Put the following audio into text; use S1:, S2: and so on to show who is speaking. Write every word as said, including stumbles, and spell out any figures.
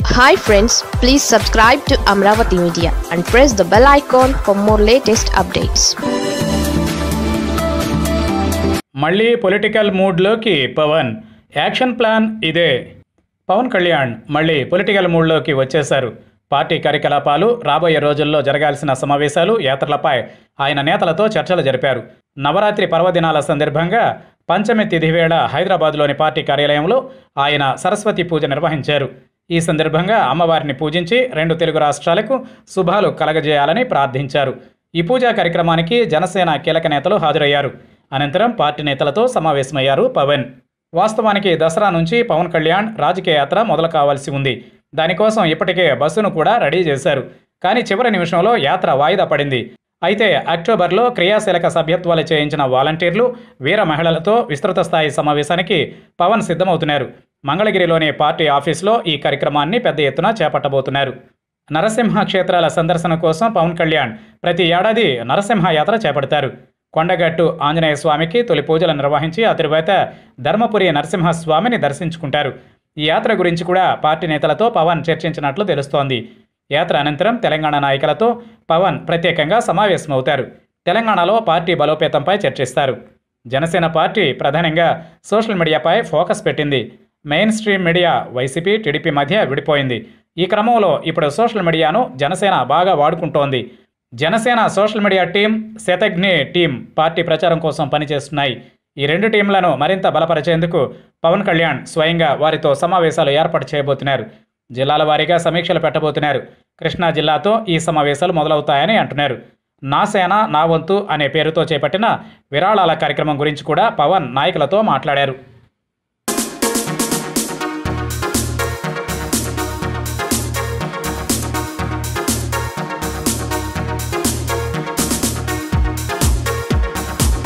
S1: Hi friends, please subscribe to Amaravathi Media and press the bell icon for more latest updates.
S2: మళ్ళీ political మూడ్లోకి Pawan action plan ఇదే. పవన్ కళ్యాణ్ మళ్ళీ political మూడ్లోకి వచ్చేశారు. Party కార్యకలాపాలు, రాబోయే రోజుల్లో జరగాల్సిన సమావేశాలు, యాత్రలపై ఆయన నేతలతో చర్చలు జరిపారు. నవరాత్రి పర్వదినాల సందర్భంగా పంచమి తిథి వేళ హైదరాబాద్లోని పార్టీ కార్యాలయంలో ఆయన సరస్వతి పూజ నిర్వహించారు. ఈ సందర్భంగా అమ్మవారిని పూజించి రెండు తెలుగు రాష్ట్రాలకు శుభాలు కలగజేయాలని ప్రార్థించారు. ఈ పూజా కార్యక్రమానికి జనసేన కీలక నేతలు హాజరయ్యారు. అనంతరం పార్టీ నేతలతో సమావేశమయ్యారు పవన్. వాస్తవానికి దసరా నుంచి పవన్ కళ్యాణ్ రాజకీయ యాత్ర మొదలు కావాల్సి ఉంది. దానికోసం ఇప్పటికే బస్సును కూడా రెడీ చేశారు. కానీ చివరి నిమిషంలో యాత్ర వాయిదా పడింది. అయితే అక్టోబర్లో క్రియాశీలక సభ్యత్వాలు చేయించిన వాలంటీర్లు, వీర మహిళలతో విస్తృత స్థాయి సమావేశానికి పవన్ సిద్ధమవుతున్నారు. మంగళగిరిలోని పార్టీ ఆఫీసులో ఈ కార్యక్రమాన్ని పెద్ద ఎత్తున చేపట్టబోతున్నారు. నరసింహ క్షేత్రాల సందర్శన కోసం పవన్ కళ్యాణ్ ప్రతి ఏడాది నరసింహ యాత్ర చేపడతారు. కొండగట్టు ఆంజనేయ స్వామికి తొలి పూజలు నిర్వహించి ఆ తరువాత ధర్మపురి నరసింహస్వామిని దర్శించుకుంటారు. ఈ యాత్ర గురించి కూడా పార్టీ నేతలతో పవన్ చర్చించినట్లు తెలుస్తోంది. యాత్ర అనంతరం తెలంగాణ నాయకులతో పవన్ ప్రత్యేకంగా సమావేశమవుతారు. తెలంగాణలో పార్టీ బలోపేతంపై చర్చిస్తారు. జనసేన పార్టీ ప్రధానంగా సోషల్ మీడియాపై ఫోకస్ పెట్టింది. Mainstream media YCP, TDP మధ్య విడిపోయింది. ఈ క్రమంలో ఇప్పుడు సోషల్ మీడియాను జనసేన బాగా వాడుకుంటోంది. Janasena social media team, Shataghni team party ప్రచారం కోసం పనిచేస్తున్నాయి. ఈ రెండు టీంలను మరింత బలపరిచేందుకు పవన్ కళ్యాణ్ స్వయంగా వారితో సమావేశాలు ఏర్పాటు చేయబోతున్నారు. జిల్లాల వారీగా సమీక్షలు పెట్టబోతున్నారు. కృష్ణా జిల్లాతో ఈ సమావేశాలు మొదలవుతాయని అంటున్నారు. నా సేన నా వంతు అనే పేరుతో చేపట్టిన విరాళాల కార్యక్రమం గురించి కూడా పవన్ నాయకులతో మాట్లాడారు.